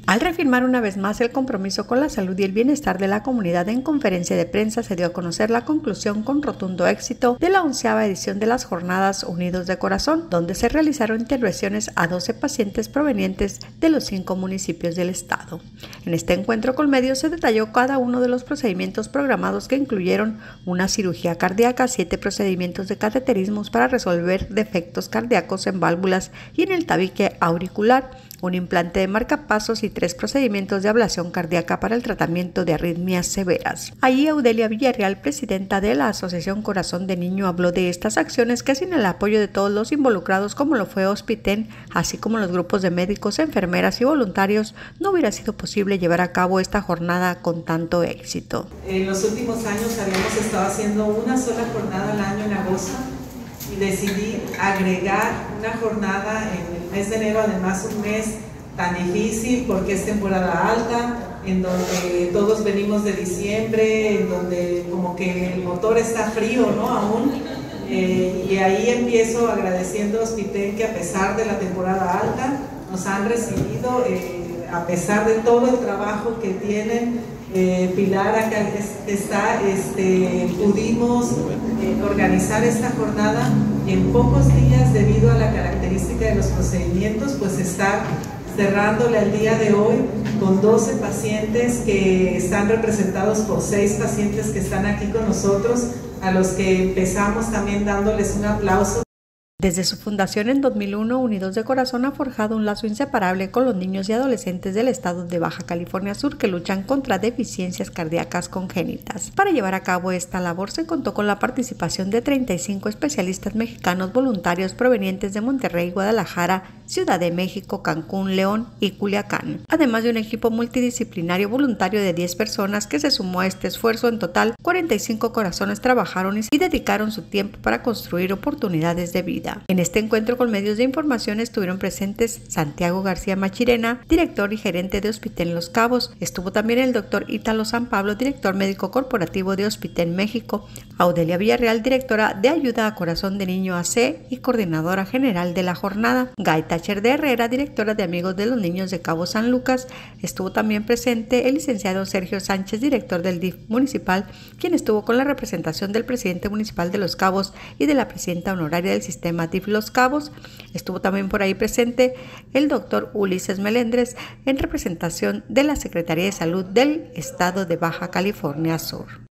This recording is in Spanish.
Al reafirmar una vez más el compromiso con la salud y el bienestar de la comunidad, en conferencia de prensa se dio a conocer la conclusión con rotundo éxito de la 11ª edición de las Jornadas Unidos de Corazón, donde se realizaron intervenciones a 12 pacientes provenientes de los 5 municipios del estado. En este encuentro con medios se detalló cada uno de los procedimientos programados, que incluyeron una cirugía cardíaca, 7 procedimientos de cateterismos para resolver defectos cardíacos en válvulas y en el tabique auricular, un implante de marcapasos y 3 procedimientos de ablación cardíaca para el tratamiento de arritmias severas. Allí Audelia Villarreal, presidenta de la Asociación Corazón de Niño, habló de estas acciones que, sin el apoyo de todos los involucrados, como lo fue Hospiten, así como los grupos de médicos, enfermeras y voluntarios, no hubiera sido posible llevar a cabo esta jornada con tanto éxito. En los últimos años habíamos estado haciendo una sola jornada al año en agosto y decidí agregar una jornada en el mes de enero, además un mes tan difícil porque es temporada alta, en donde todos venimos de diciembre, en donde como que el motor está frío, ¿no? Aún. Y ahí empiezo agradeciendo a Hospiten, que a pesar de la temporada alta nos han recibido, a pesar de todo el trabajo que tienen. Pilar acá está, pudimos organizar esta jornada en pocos días debido a la característica de los procedimientos, pues estar cerrándole al día de hoy con 12 pacientes que están representados por 6 pacientes que están aquí con nosotros, a los que empezamos también dándoles un aplauso. Desde su fundación en 2001, Unidos de Corazón ha forjado un lazo inseparable con los niños y adolescentes del estado de Baja California Sur que luchan contra deficiencias cardíacas congénitas. Para llevar a cabo esta labor se contó con la participación de 35 especialistas mexicanos voluntarios provenientes de Monterrey, Guadalajara, Ciudad de México, Cancún, León y Culiacán, además de un equipo multidisciplinario voluntario de 10 personas que se sumó a este esfuerzo. En total, 45 corazones trabajaron y dedicaron su tiempo para construir oportunidades de vida. En este encuentro con medios de información estuvieron presentes Santiago García Machirena, director y gerente de Hospiten Los Cabos. Estuvo también el doctor Ítalo San Pablo, director médico corporativo de Hospiten México, Audelia Villarreal, directora de Ayuda a Corazón de Niño AC y coordinadora general de la jornada, Gaita de Herrera, directora de Amigos de los Niños de Cabo San Lucas. Estuvo también presente el licenciado Sergio Sánchez, director del DIF municipal, quien estuvo con la representación del presidente municipal de Los Cabos y de la presidenta honoraria del sistema DIF Los Cabos. Estuvo también por ahí presente el doctor Ulises Melendres, en representación de la Secretaría de Salud del estado de Baja California Sur.